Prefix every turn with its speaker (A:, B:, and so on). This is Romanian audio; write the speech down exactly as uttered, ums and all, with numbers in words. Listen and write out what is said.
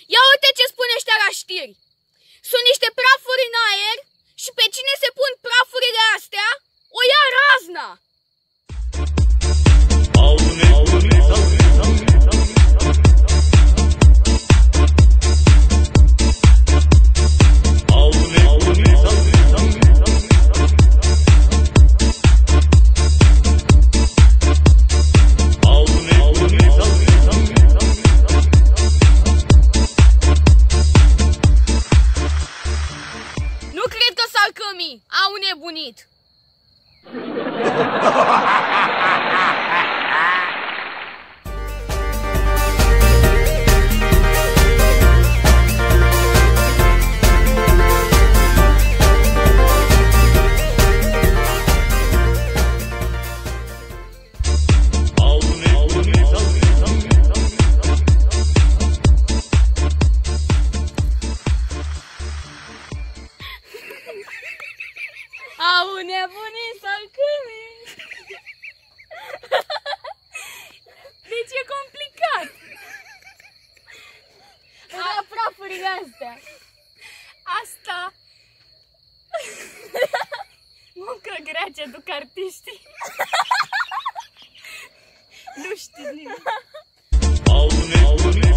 A: Ia uite ce spune ăștia la știri. Sunt niște prafuri în aer și pe cine se pun prafurile astea, o ia razna. Nu cred că salcămii au nebunit. Au nebunit salcâmii. Deci e complicat. Ia prafurile astea. Asta muncă grea ce duc artiștii. Nu știi nimic.